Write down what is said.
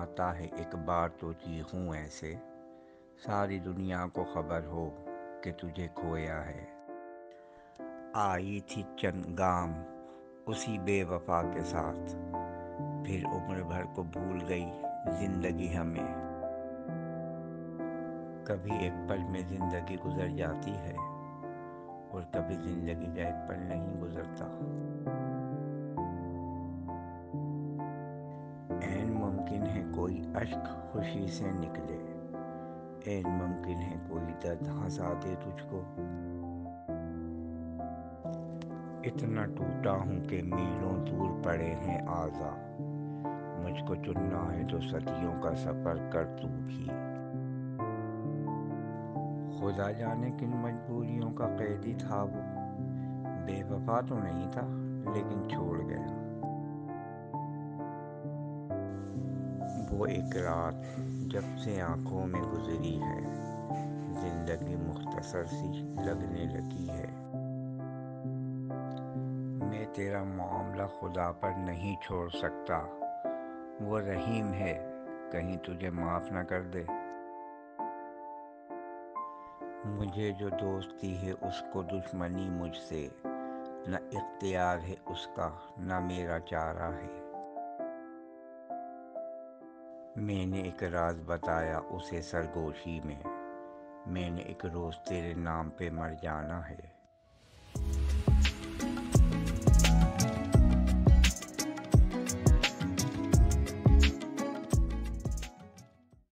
आता है एक बार तो चीखूं ऐसे, सारी दुनिया को खबर हो कि तुझे खोया है। आई थी चंद गाम उसी बेवफा के साथ, फिर उम्र भर को भूल गई जिंदगी हमें। कभी एक पल में जिंदगी गुजर जाती है और कभी जिंदगी का एक पल नहीं गुजरता। ऐन मुमकिन है कोई अश्क खुशी से निकले, ऐन मुमकिन है कोई दर्द हंसा दे तुझको। इतना टूटा हूँ कि मीलों दूर पड़े हैं आज़ा, मुझको चुनना है तो सदियों का सफ़र कर तू भी। खुदा जाने किन मजबूरियों का कैदी था वो, बेवफा तो नहीं था लेकिन छोड़ गया। वो एक रात जब से आंखों में गुजरी है, जिंदगी मुख्तसर सी लगने लगी है। मैं तेरा मामला खुदा पर नहीं छोड़ सकता, वो रहीम है कहीं तुझे माफ़ न कर दे। मुझे जो दोस्ती है उसको दुश्मनी मुझसे, न इख्तियार है उसका न मेरा चारा है। मैंने एक राज बताया उसे सरगोशी में, मैंने एक रोज़ तेरे नाम पे मर जाना है।